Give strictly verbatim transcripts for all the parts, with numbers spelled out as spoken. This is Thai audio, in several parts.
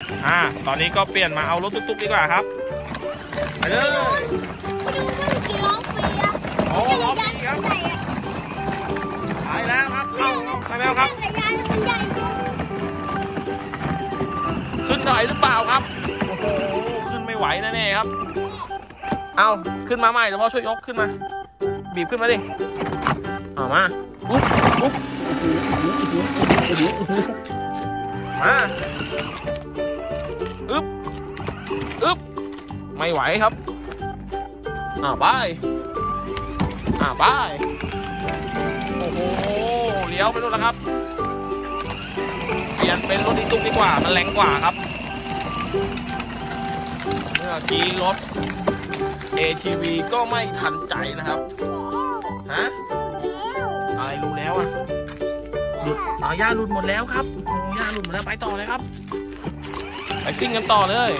อ่าตอนนี้ก็เปลี่ยนมาเอารถตุ๊กๆดีกว่าครับไปเลยโอ้ล้อฟรีครับไปแล้วครับเข้าไปแล้วครับขึ้นไหวหรือเปล่าครับโอ้โหขึ้นไม่ไหวแน่ๆครับเอาขึ้นมาใหม่เดี๋ยวพ่อช่วยยกขึ้นมาบีบขึ้นมาดิเอามาอุ๊บอุ๊บมาอึ๊บอึ๊บไม่ไหวครับอ่าไปอ่าไปโอ้โหเลี้ยวไปนู่นแล้วครับเปลี่ยนเป็นรถอีตุ๊กดีกว่ามันแรงกว่าครับเมื่อกี้รถ เอ ที วี ก็ไม่ทันใจนะครับฮะอะไรรู้แล้วอ่ะหลุดเอาหญ้าหลุดหมดแล้วครับโอ้หญ้าหลุดหมดแล้วไปต่อเลยครับไปซิ่งกันต่อเลย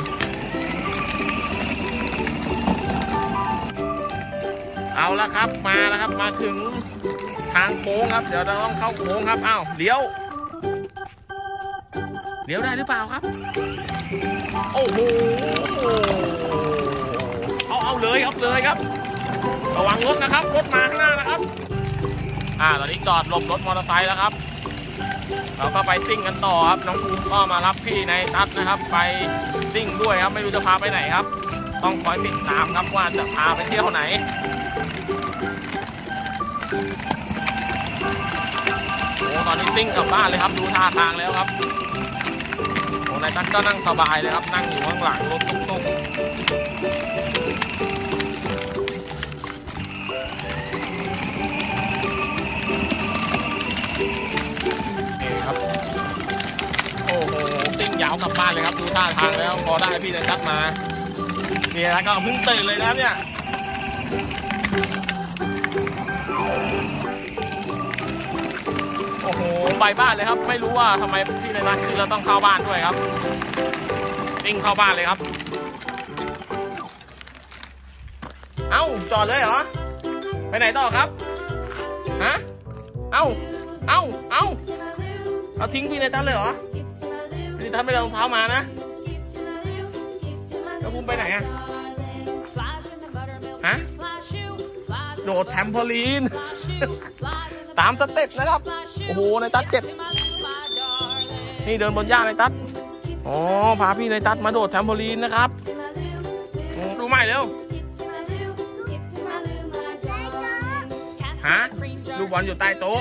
เอาละครับมาแล้วครับมาถึงทางโค้งครับเดี๋ยวเราต้องเข้าโค้งครับอ้าวเลี้ยวเลี้ยวได้หรือเปล่าครับโอ้โหเอาเอาเลยเอาเลยครับระวังรถนะครับรถมาข้างหน้านะครับอ่าตอนนี้จอดหลบรถมอเตอร์ไซค์แล้วครับเราก็ไปซิ่งกันต่อครับน้องภูมิก็มารับพี่ในตัดนะครับไปซิ่งด้วยครับไม่รู้จะพาไปไหนครับต้องคอยติดตามครับว่าจะพาไปเที่ยวไหนโอ้ตอนนี้ซิ่งกลับบ้านเลยครับดูท่าทางแล้วครับโอ้ในตัดก็นั่งสบายเลยครับนั่งอยู่ข้างหลังรถตุ๊กๆยาวกลับบ้านเลยครับดูท่าทางแล้วพอได้พี่ในตัดมาพี่ในตัดก็เพิ่งตื่นเลยนะเนี่ยโอ้โหไปบ้านเลยครับไม่รู้ว่าทำไมพี่ในตัดคือเราต้องเข้าบ้านด้วยครับซิ่งเข้าบ้านเลยครับเอ้าจอดเลยเหรอไปไหนต่อครับฮะเอ้าเอ้าเอ้าเอาทิ้งพี่ในตัดเลยเหรอพี่ทัดไม่ได้รองเท้ามานะแล้วภูมิไปไหนอะฮะโดดแทมโพลีนตามสเต็ปนะครับโอ้โหในตัดเจ็บนี่เดินบนหญ้าในตัดอ๋อพาพี่ในตัดมาโดดแทมโพลีนนะครับดูใหม่เร็วฮะลูกบอลอยู่ใต้โต๊ะ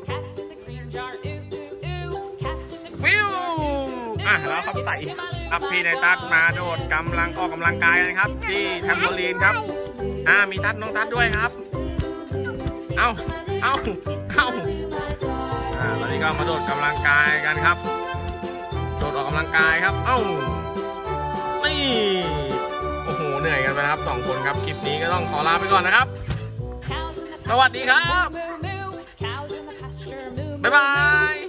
วิวอ่ะแล้วเขาใส่ครับพี่ในตัดมาโดดกำลังออกกำลังกายนะครับที่แทมโพลีนครับอ่ามีตัดน้องตัดด้วยครับเอ้าเอ้าเอ้าอ่าตอนนี้ก็มาโดดกำลังกายกันครับโดดออกกำลังกายครับเอ้านี่โอ้โหเหนื่อยกันไปครับสองคนครับคลิปนี้ก็ต้องขอลาไปก่อนนะครับสวัสดีครับบ๊ายบาย